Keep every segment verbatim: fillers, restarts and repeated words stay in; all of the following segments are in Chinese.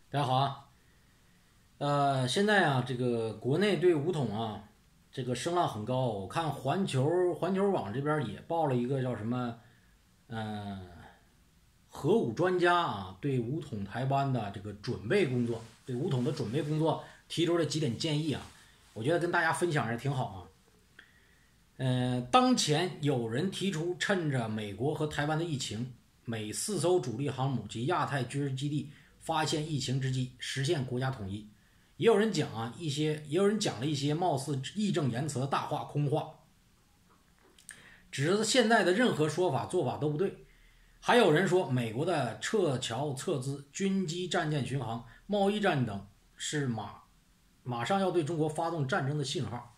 大家好啊，呃，现在啊，这个国内对武统啊，这个声浪很高。我看环球环球网这边也报了一个叫什么，嗯、核武专家啊，对武统台湾的这个准备工作，对武统的准备工作提出了几点建议啊，我觉得跟大家分享也挺好啊。呃，当前有人提出，趁着美国和台湾的疫情，美四艘主力航母及亚太军事基地发现疫情之机，实现国家统一。也有人讲啊，一些也有人讲了一些貌似义正言辞的大话空话，指责现在的任何说法做法都不对。还有人说，美国的撤侨撤资、军机战舰巡航、贸易战等是马马上要对中国发动战争的信号。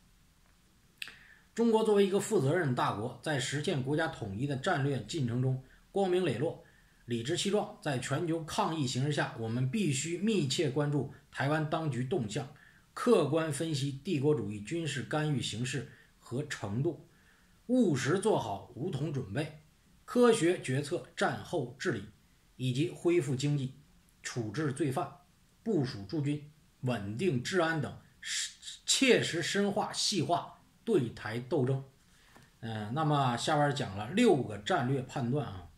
中国作为一个负责任大国，在实现国家统一的战略进程中光明磊落、理直气壮。在全球抗疫形势下，我们必须密切关注台湾当局动向，客观分析帝国主义军事干预形势和程度，务实做好武统准备，科学决策战后治理，以及恢复经济、处置罪犯、部署驻军、稳定治安等，切实深化细化对台斗争。嗯、呃，那么下边讲了六个战略判断啊。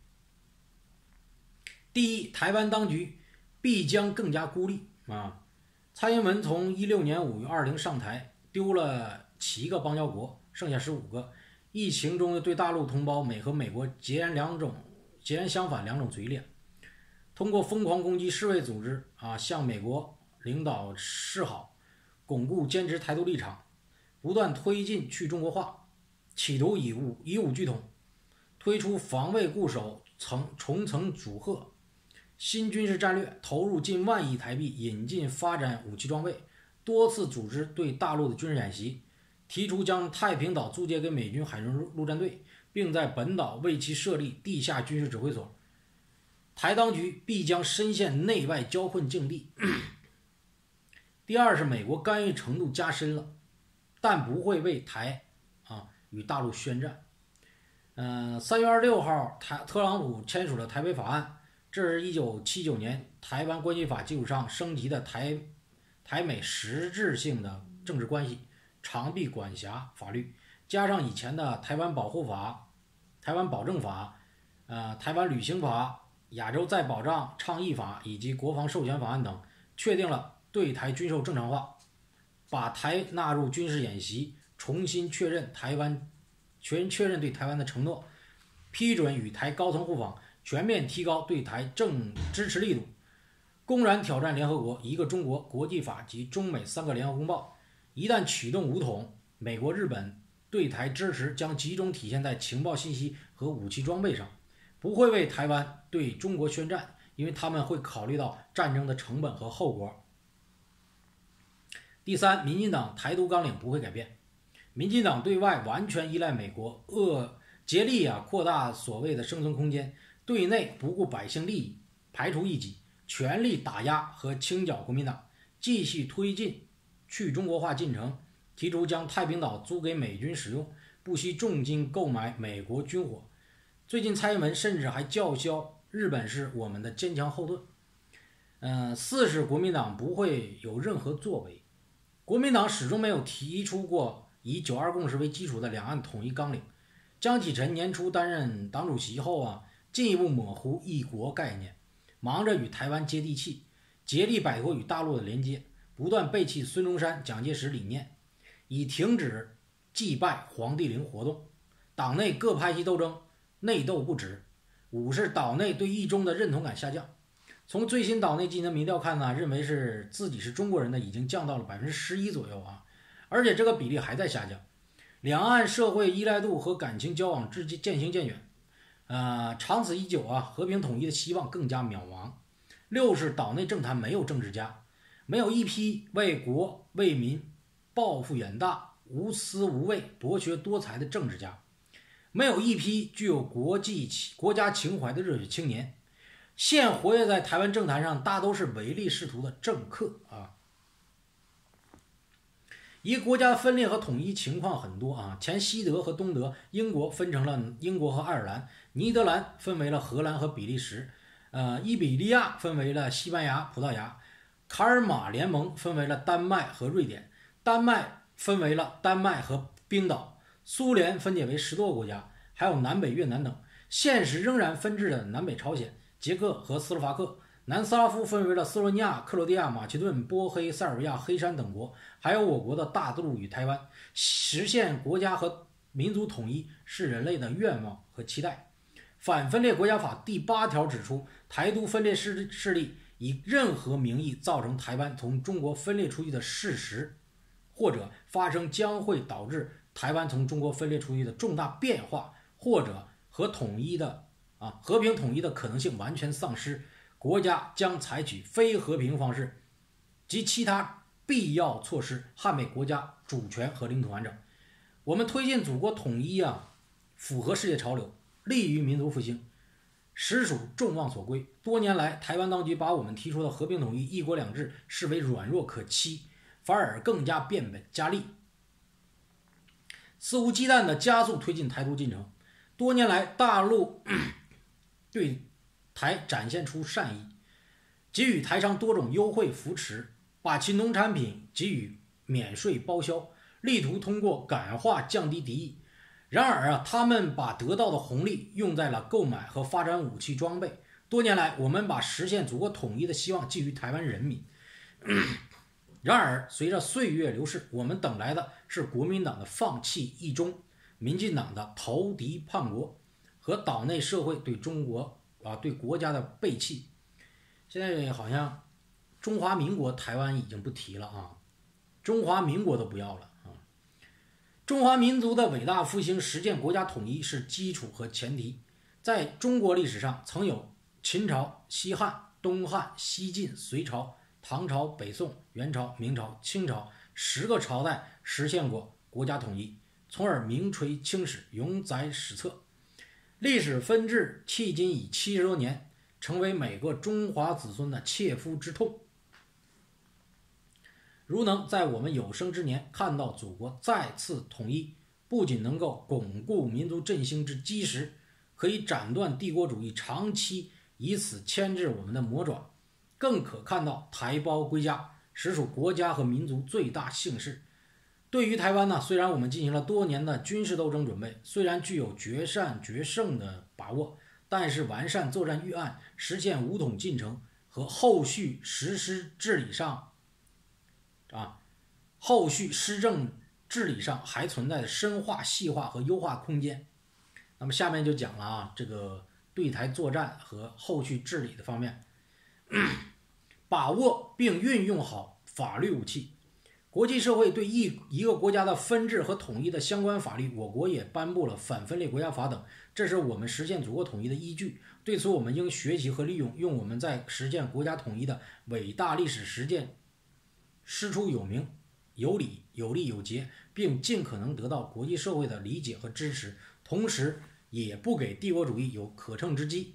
第一，台湾当局必将更加孤立啊。蔡英文从一六年五月二零上台，丢了七个邦交国，剩下十五个。疫情中的对大陆同胞美和美国截然两种、截然相反两种嘴脸，通过疯狂攻击世卫组织啊，向美国领导示好，巩固坚持台独立场，不断推进去中国化，企图以武以武拒统，推出防卫固守层重层组合新军事战略，投入近万亿台币引进发展武器装备，多次组织对大陆的军事演习，提出将太平岛租借给美军海军陆战队，并在本岛为其设立地下军事指挥所。台当局必将深陷内外交困境地。第二是美国干预程度加深了，但不会为台啊与大陆宣战。嗯、呃，三月二十六号，台特朗普签署了台北法案，这是一九七九年台湾关系法基础上升级的台台美实质性的政治关系长臂管辖法律，加上以前的台湾保护法、台湾保证法、呃台湾旅行法、亚洲再保障倡议法以及国防授权法案等，确定了对台军售正常化，把台纳入军事演习，重新确认台湾全确认对台湾的承诺，批准与台高层互访，全面提高对台政支持力度，公然挑战联合国、一个中国、国际法及中美三个联合公报。一旦启动武统，美国、日本对台支持将集中体现在情报信息和武器装备上，不会为台湾对中国宣战，因为他们会考虑到战争的成本和后果。第三，民进党台独纲领不会改变，民进党对外完全依赖美国，恶竭力啊扩大所谓的生存空间，对内不顾百姓利益，排除异己，全力打压和清剿国民党，继续推进去中国化进程，提出将太平岛租给美军使用，不惜重金购买美国军火。最近蔡英文甚至还叫嚣日本是我们的坚强后盾。嗯，四是国民党不会有任何作为，国民党始终没有提出过以九二共识为基础的两岸统一纲领。江启臣年初担任党主席后啊，进一步模糊一国概念，忙着与台湾接地气，竭力摆脱与大陆的连接，不断背弃孙中山、蒋介石理念，以停止祭拜黄帝陵活动。党内各派系斗争，内斗不止。五是岛内对一中的认同感下降。从最新岛内进行的民调看呢，认为是自己是中国人的已经降到了百分之十一左右啊，而且这个比例还在下降。两岸社会依赖度和感情交往至渐行渐远，呃，长此以久啊，和平统一的希望更加渺茫。六是岛内政坛没有政治家，没有一批为国为民抱负远大、无私无畏、博学多才的政治家，没有一批具有国际国家情怀的热血青年。现活跃在台湾政坛上大都是唯利是图的政客啊。一个国家的分裂和统一情况很多啊，前西德和东德，英国分成了英国和爱尔兰，尼德兰分为了荷兰和比利时， 呃，伊比利亚分为了西班牙、葡萄牙，卡尔马联盟分为了丹麦和瑞典，丹麦分为了丹麦和冰岛，苏联分解为十多个国家，还有南北越南等。现实仍然分治的南北朝鲜、捷克和斯洛伐克，南斯拉夫分为了斯洛文尼亚、克罗地亚、马其顿、波黑、塞尔维亚、黑山等国，还有我国的大陆与台湾。实现国家和民族统一是人类的愿望和期待。反分裂国家法第八条指出，台独分裂势势力以任何名义造成台湾从中国分裂出去的事实，或者发生将会导致台湾从中国分裂出去的重大变化，或者和统一的啊和平统一的可能性完全丧失，国家将采取非和平方式及其他必要措施捍卫国家主权和领土完整。我们推进祖国统一啊，符合世界潮流，利于民族复兴，实属众望所归。多年来，台湾当局把我们提出的和平统一、一国两制视为软弱可欺，反而更加变本加厉，肆无忌惮地加速推进台独进程。多年来，大陆对台展现出善意，给予台商多种优惠扶持，把其农产品给予免税包销，力图通过感化降低敌意。然而啊，他们把得到的红利用在了购买和发展武器装备。多年来，我们把实现祖国统一的希望寄予台湾人民。然而，随着岁月流逝，我们等来的是国民党的放弃一中，民进党的投敌叛国，和岛内社会对中国啊对国家的背弃。现在好像中华民国台湾已经不提了啊，中华民国都不要了啊。中华民族的伟大复兴，实现国家统一是基础和前提。在中国历史上，曾有秦朝、西汉、东汉、西晋、隋朝、唐朝、北宋、元朝、明朝、清朝十个朝代实现过国家统一，从而名垂青史，永载史册。历史分治迄今已七十多年，成为每个中华子孙的切肤之痛。如能在我们有生之年看到祖国再次统一，不仅能够巩固民族振兴之基石，可以斩断帝国主义长期以此牵制我们的魔爪，更可看到台胞归家，实属国家和民族最大幸事。对于台湾呢，虽然我们进行了多年的军事斗争准备，虽然具有决战决胜的把握，但是完善作战预案、实现武统进程和后续实施治理上啊，后续施政治理上还存在深化、细化和优化空间。那么下面就讲了啊，这个对台作战和后续治理的方面，把握并运用好法律武器。国际社会对一一个国家的分治和统一的相关法律，我国也颁布了反分裂国家法等，这是我们实现祖国统一的依据。对此，我们应学习和利用，用我们在实现国家统一的伟大历史实践师出有名、有理、有利、有节，并尽可能得到国际社会的理解和支持，同时也不给帝国主义有可乘之机。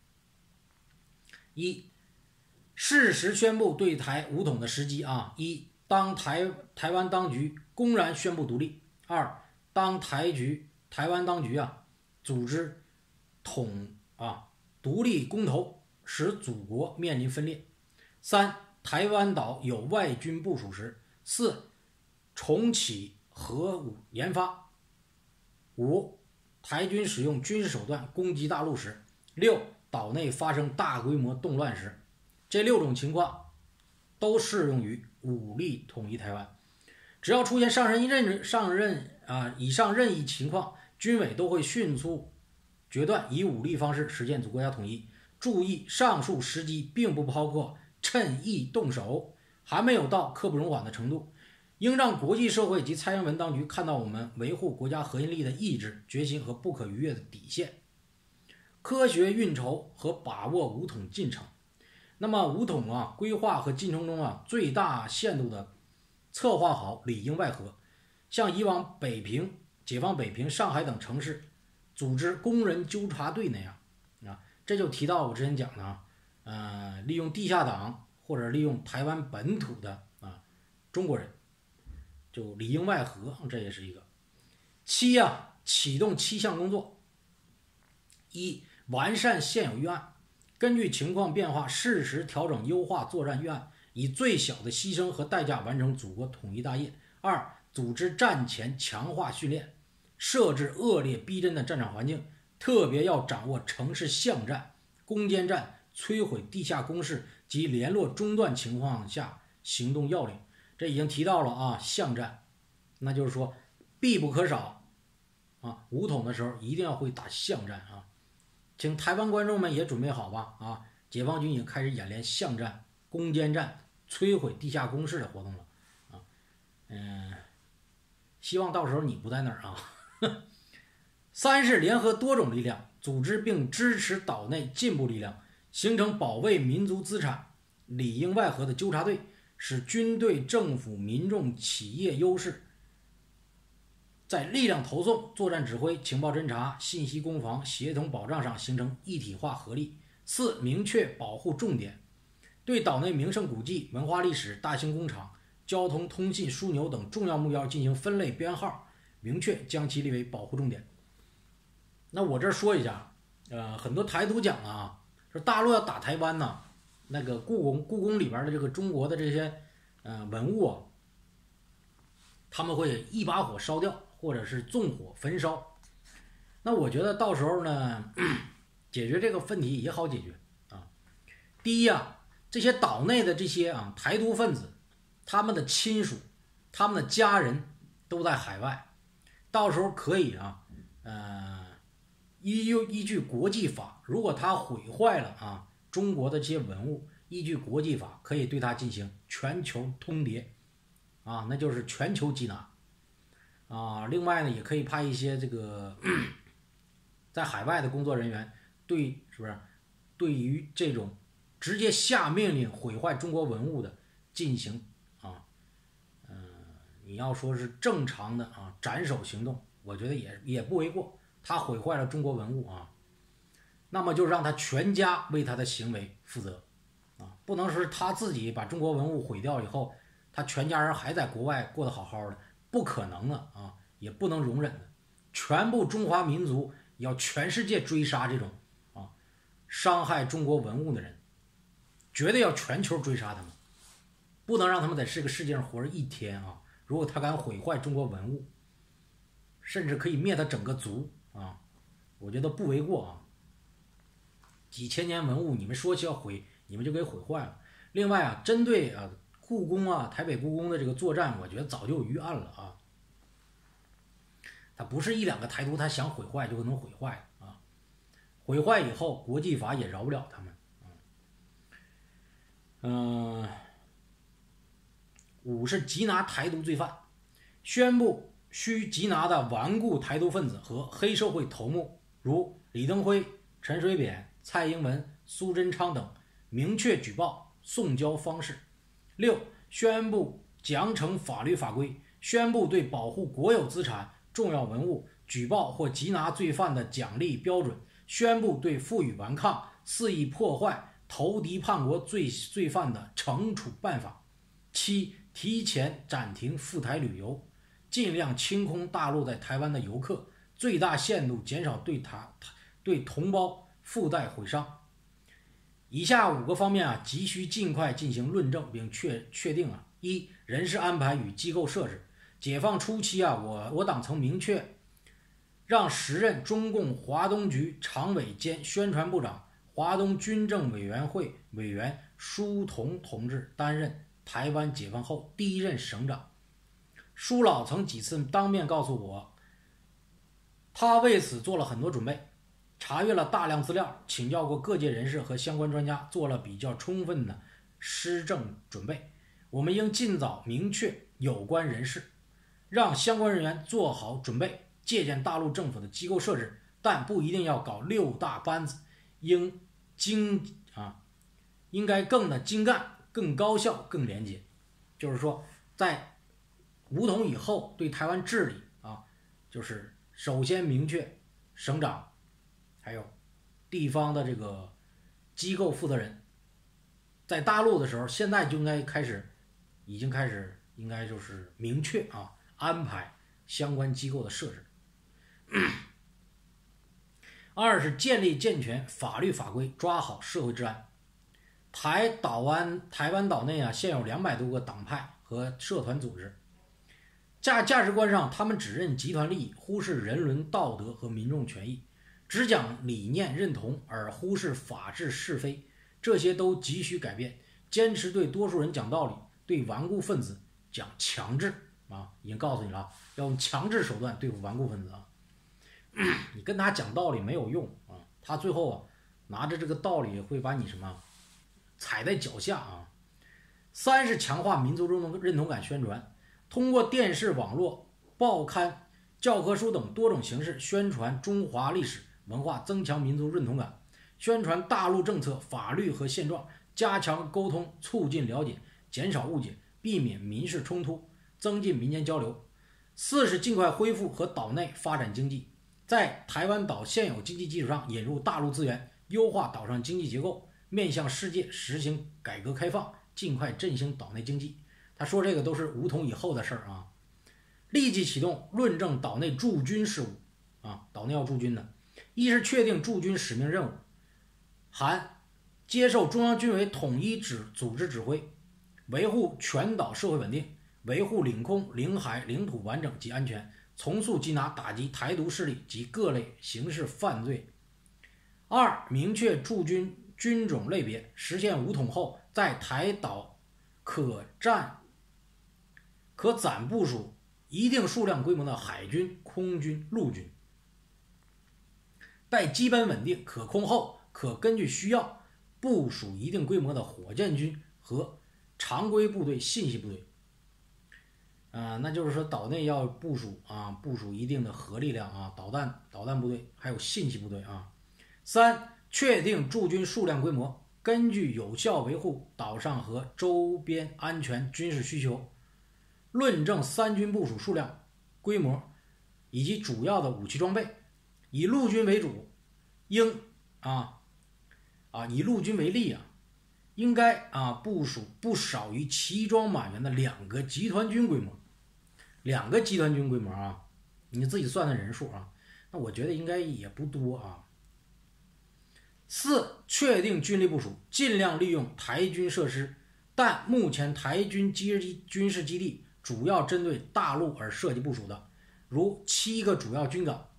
一、适时宣布对台武统的时机啊！一、当台台湾当局公然宣布独立；二、当台局台湾当局啊组织统啊独立公投，使祖国面临分裂；三、台湾岛有外军部署时；四、重启核武研发；五、台军使用军事手段攻击大陆时；六、岛内发生大规模动乱时。这六种情况都适用于武力统一台湾。只要出现上任任上任啊以上任意情况，军委都会迅速决断以武力方式实现祖国家统一。注意，上述时机并不包括趁意动手，还没有到刻不容缓的程度。应让国际社会及蔡英文当局看到我们维护国家核心利益的意志、决心和不可逾越的底线。科学运筹和把握武统进程。那么武统啊规划和进程中啊最大限度的策划好里应外合，像以往北平、解放北平、上海等城市组织工人纠察队那样啊，这就提到我之前讲的啊，呃，利用地下党或者利用台湾本土的啊中国人，就里应外合，这也是一个。七啊，启动七项工作：一、完善现有预案。 根据情况变化，适时调整优化作战预案，以最小的牺牲和代价完成祖国统一大业。二、组织战前强化训练，设置恶劣逼真的战场环境，特别要掌握城市巷战、攻坚战、摧毁地下工事及联络中断情况下行动要领。这已经提到了啊，巷战，那就是说必不可少啊，武统的时候一定要会打巷战啊。请台湾观众们也准备好吧啊！解放军已经开始演练巷战、攻坚战、摧毁地下工事的活动了啊！嗯，希望到时候你不在那儿啊。三是联合多种力量，组织并支持岛内进步力量，形成保卫民族资产里应外合的纠察队，使军队、政府、民众、企业优势在力量投送、作战指挥、情报侦察、信息攻防、协同保障上形成一体化合力。四、明确保护重点，对岛内名胜古迹、文化历史、大型工厂、交通、通信、枢纽等重要目标进行分类编号，明确将其列为保护重点。那我这儿说一下，呃，很多台独讲啊，说大陆要打台湾呢，那个故宫故宫里边的这个中国的这些呃文物啊，他们会一把火烧掉，或者是纵火焚烧。那我觉得到时候呢，解决这个问题也好解决啊。第一啊，这些岛内的这些啊台独分子，他们的亲属、他们的家人都在海外，到时候可以啊，呃，依依据国际法，如果他毁坏了啊中国的这些文物，依据国际法可以对他进行全球通牒啊，那就是全球缉拿啊。另外呢，也可以派一些这个在海外的工作人员，对，是不是对于这种直接下命令毁坏中国文物的进行啊，嗯、呃，你要说是正常的啊斩首行动，我觉得也也不为过。他毁坏了中国文物啊，那么就让他全家为他的行为负责啊，不能是他自己把中国文物毁掉以后，他全家人还在国外过得好好的，不可能的啊，也不能容忍的。全部中华民族要全世界追杀这种啊伤害中国文物的人，绝对要全球追杀他们，不能让他们在这个世界上活着一天啊！如果他敢毁坏中国文物，甚至可以灭他整个族啊，我觉得不为过啊。几千年文物，你们说起要毁，你们就给毁坏了。另外啊，针对啊故宫啊台北故宫的这个作战，我觉得早就有预案了啊。他不是一两个台独他想毁坏就能毁坏啊，毁坏以后国际法也饶不了他们。嗯、呃，五是缉拿台独罪犯，宣布需缉拿的顽固台独分子和黑社会头目，如李登辉、陈水扁、蔡英文、苏贞昌等，明确举报、送交方式。六、宣布奖惩法律法规，宣布对保护国有资产、重要文物举报或缉拿罪犯的奖励标准，宣布对负隅顽抗、肆意破坏、投敌叛国罪罪犯的惩处办法。七、提前暂停赴台旅游，尽量清空大陆在台湾的游客，最大限度减少对他对同胞附带毁伤。以下五个方面啊，急需尽快进行论证并确确定啊。一、人事安排与机构设置。解放初期啊，我我党曾明确让时任中共华东局常委兼宣传部长、华东军政委员会委员舒同同志担任台湾解放后第一任省长。舒老曾几次当面告诉我，他为此做了很多准备，查阅了大量资料，请教过各界人士和相关专家，做了比较充分的施政准备。我们应尽早明确有关人事，让相关人员做好准备，借鉴大陆政府的机构设置，但不一定要搞六大班子，应精啊，应该更的精干、更高效、更廉洁。就是说，在武统以后，对台湾治理啊，就是首先明确省长，还有地方的这个机构负责人。在大陆的时候，现在就应该开始，已经开始，应该就是明确啊。安排相关机构的设置。 二是建立健全法律法规，抓好社会治安。台岛湾台湾岛内啊，现有两百多个党派和社团组织，价价值观上，他们只认集团利益，忽视人伦道德和民众权益，只讲理念认同而忽视法治是非，这些都急需改变。坚持对多数人讲道理，对顽固分子讲强制啊，已经告诉你了，要用强制手段对付顽固分子啊。你跟他讲道理没有用啊，他最后啊拿着这个道理会把你什么踩在脚下啊。三是强化民族认同认同感宣传，通过电视、网络、报刊、教科书等多种形式宣传中华历史文化，增强民族认同感，宣传大陆政策、法律和现状，加强沟通，促进了解，减少误解，避免民事冲突，增进民间交流。四是尽快恢复和岛内发展经济，在台湾岛现有经济基础上引入大陆资源，优化岛上经济结构，面向世界实行改革开放，尽快振兴岛内经济。他说这个都是武统以后的事儿啊。立即启动论证岛内驻军事务啊，岛内要驻军的。一是确定驻军使命任务，含接受中央军委统一指组织指挥，维护全岛社会稳定，维护领空、领海、领土完整及安全，从速缉拿打击台独势力及各类刑事犯罪。二、明确驻军军种类别，实现武统后在台岛可占可暂部署一定数量规模的海军、空军、陆军。待基本稳定可控后，可根据需要部署一定规模的火箭军和常规部队、信息部队。啊、呃，那就是说岛内要部署啊，部署一定的核力量啊，导弹导弹部队，还有信息部队啊。三、确定驻军数量规模，根据有效维护岛上和周边安全军事需求，论证三军部署数量、规模以及主要的武器装备。以陆军为主，应啊啊以陆军为例啊，应该啊部署不少于齐装满员的两个集团军规模，两个集团军规模啊，你自己算算人数啊，那我觉得应该也不多啊。四、确定军力部署，尽量利用台军设施，但目前台军基军事基地主要针对大陆而设计部署的，如七个主要军港、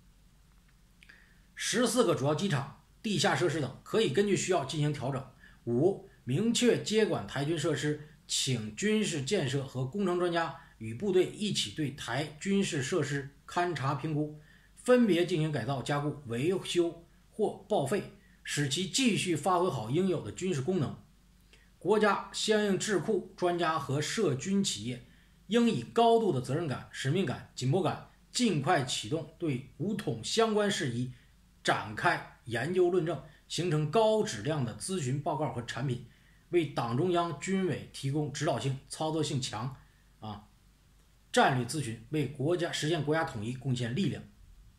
十四个主要机场、地下设施等，可以根据需要进行调整。五、明确接管台军设施，请军事建设和工程专家与部队一起对台军事设施勘察评估，分别进行改造、加固、维修或报废，使其继续发挥好应有的军事功能。国家相应智库、专家和涉军企业应以高度的责任感、使命感、紧迫感，尽快启动对武统相关事宜展开研究论证，形成高质量的咨询报告和产品，为党中央军委提供指导性、操作性强啊战略咨询，为国家实现国家统一贡献力量。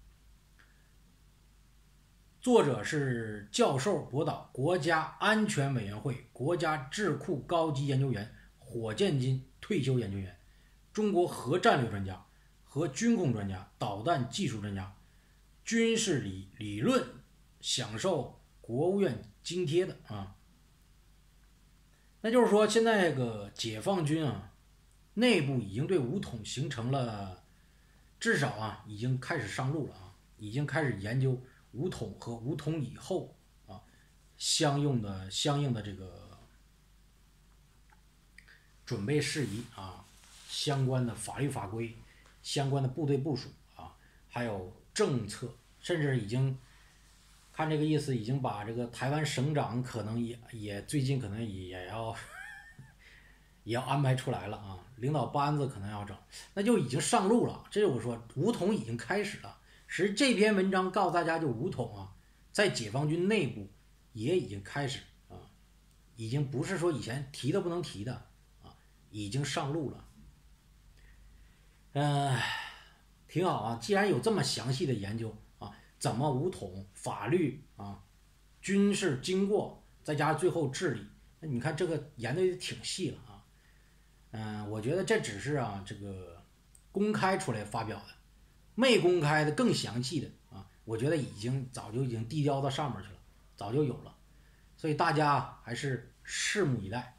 作者是教授博导，国家安全委员会国家智库高级研究员，火箭军退休研究员，中国核战略专家、核军控专家、导弹技术专家，军事理理论享受国务院津贴的啊。那就是说，现在这个解放军啊，内部已经对武统形成了，至少啊，已经开始上路了啊，已经开始研究武统和武统以后啊相应的相应的这个准备事宜啊，相关的法律法规、相关的部队部署啊，还有政策，甚至已经看这个意思，已经把这个台湾省长可能也也最近可能也要也要安排出来了啊，领导班子可能要整，那就已经上路了。这就是我说武统已经开始了。实际这篇文章告诉大家，就武统啊，在解放军内部也已经开始啊，已经不是说以前提的不能提的啊，已经上路了。嗯、呃，挺好啊。既然有这么详细的研究啊，怎么武统、法律啊、军事经过，再加上最后治理，那你看这个研究也挺细了啊。嗯、呃，我觉得这只是啊这个公开出来发表的。没公开的更详细的啊， 我觉得已经早就已经递交到上面去了，早就有了，所以大家还是拭目以待。